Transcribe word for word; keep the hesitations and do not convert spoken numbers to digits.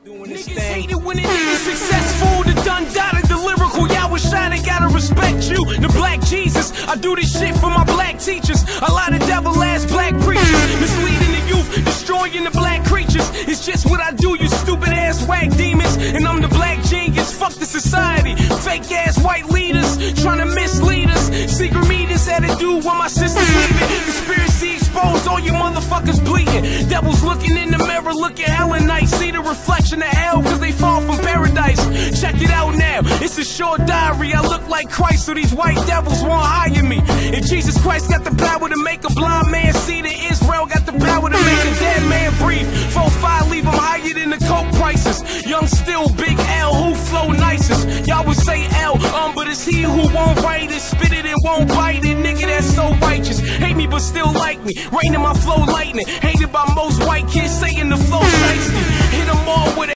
Niggas hate it when it ain't successful. The done data, the lyrical, y'all was shy, they gotta respect you. The black Jesus, I do this shit for my black teachers. A lot of devil-ass black preachers, misleading the youth, destroying the black creatures. It's just what I do, you stupid-ass whack demons. And I'm the black genius, fuck the society. Fake-ass white leaders, trying to mislead us. Secret meetings had to do when my sister's leaving. Conspiracy exposed, all you motherfuckers bleeding. Devils looking in the mirror, looking hella nice. See the reflection of hell, cause they fall from paradise. Check it out now, it's a short diary. I look like Christ, so these white devils won't hire me. If Jesus Christ got the power to make a blind man see, then Israel got the power to make a dead man breathe. four five leave them higher than the coke prices. Young still, big L, who flow nicest? Y'all would say L, um, but it's he who won't write it, spit it and won't bite it. Nigga, that's so righteous. Hate me but still like me, rain in my flow lightning. Hated by most white kids saying the flow shiesty. Hit them all with a